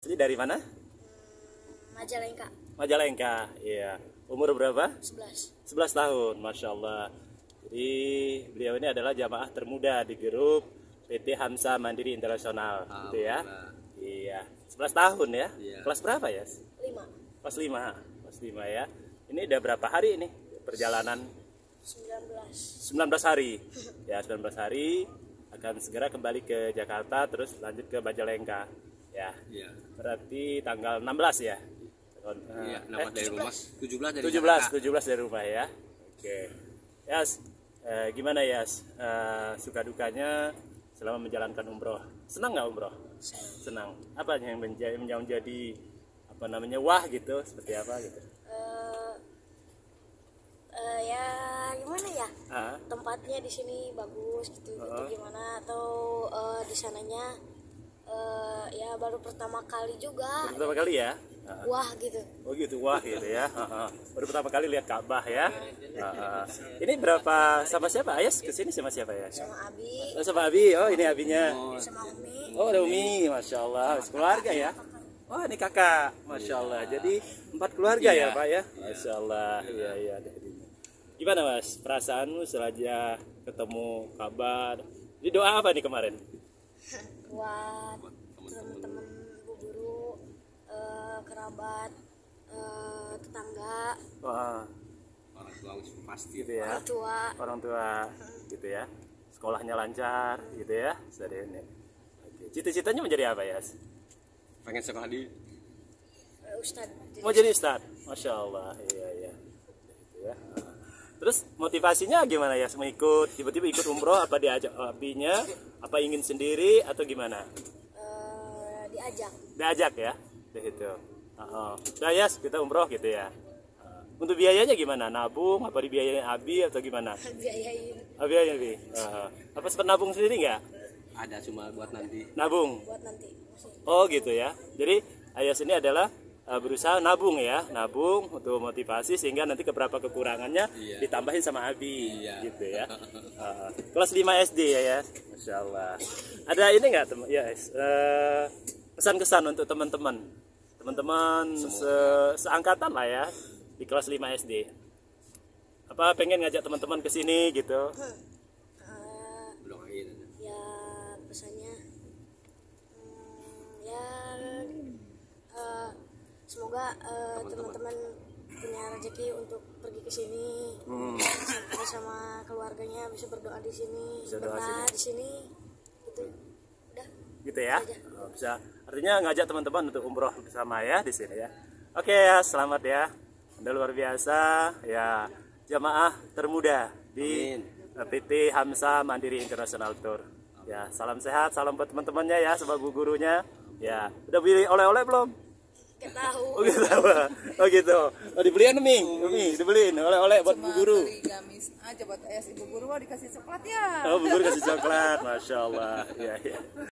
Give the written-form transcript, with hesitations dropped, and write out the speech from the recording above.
Jadi dari mana? Majalengka. Majalengka. Iya. Umur berapa? 11. 11 tahun, Masya Allah. Jadi beliau ini adalah jamaah termuda di grup PT Hamsa Mandiri Internasional, gitu ya. Iya, 11 tahun ya. Iya. Kelas berapa ya? 5. Kelas 5. Kelas 5 ya. Ini udah berapa hari ini perjalanan? 19. 19 hari. Ya, 19 hari akan segera kembali ke Jakarta terus lanjut ke Majalengka. Ya. Iya. Berarti tanggal 16 ya. Iya, 16 dari rumah, 17 dari 17, Jakarta. 17 dari rumah ya. Oke. Yas, gimana Yas? Suka dukanya selama menjalankan umroh. Senang nggak umroh? Senang. Apa yang menjadi apa namanya wah gitu? Seperti apa gitu? Ya gimana ya? Ah, Tempatnya di sini bagus gitu. Gitu gimana atau di sananya ya baru pertama kali juga. baru pertama kali ya? Wah gitu. Oh gitu, wah gitu ya. Baru pertama kali lihat Ka'bah ya. Ini berapa sama siapa? Ayas kesini sama siapa ya? Sama Abi, Oh, sama Abi. Oh ini abinya. sama Umi. Oh ada Umi, Masya Allah. Keluarga ya. Oh ini kakak, Masya Allah. Jadi 4 keluarga ya Pak ya. Masya Allah. Iya iya. Gimana Mas? Perasaanmu setelah ketemu Ka'bah? Ini doa apa nih kemarin? Buat teman-teman bu guru, kerabat, tetangga, Wah, Orang tua pasti. gitu ya. orang tua. Orang tua, gitu ya. Sekolahnya lancar, gitu ya. Sering ini. Oke. Cita-citanya menjadi apa ya? Pengen sekolah di Ustadz. Mau jadi ustadz? Masya Allah. Iya iya. Gitu ya. Terus motivasinya gimana ya? Mengikut, tiba-tiba ikut umroh? Apa diajak abinya? Apa ingin sendiri atau gimana? Diajak. Diajak ya, gitu. Udah ya, kita umroh gitu ya. Untuk biayanya gimana? Nabung? Apa dibiayain abi atau gimana? Biayain Biayanya bi. Apa sempat nabung sendiri nggak? ada cuma buat nanti. Nabung. buat nanti. Oh gitu ya. Jadi Ayas ini adalah berusaha nabung ya, nabung untuk motivasi sehingga nanti keberapa kekurangannya Iya. ditambahin sama abi, Iya. gitu ya. Kelas 5 SD ya, Masya Allah. Ada ini nggak teman? Ya, pesan-kesan untuk teman-teman seangkatan lah ya di kelas 5 SD. Apa pengen ngajak teman-teman ke sini gitu? Belum angin. Ya pesannya ya semoga teman-teman punya rezeki untuk pergi ke sini sama keluarganya, bisa berdoa di sini, Bisa doa berdoa di sini gitu. Udah Gitu ya. Bisa. Artinya ngajak teman-teman untuk umroh bersama ya di sini ya. Oke ya, selamat ya. Anda luar biasa ya, jamaah termuda di PT Hamsa Mandiri International Tour. Ya, salam sehat, salam buat teman-temannya ya, sama bu gurunya. Ya, udah beli oleh-oleh belum? ketahu. Oh gitu. Oh gitu. Oh dibeliin nih, Umi, dibeliin oleh-oleh buat bu guru. Beli gamis aja buat ayah ibu guru, wah dikasih coklat ya. Oh, bu guru kasih coklat, Masya Allah. Ya, ya.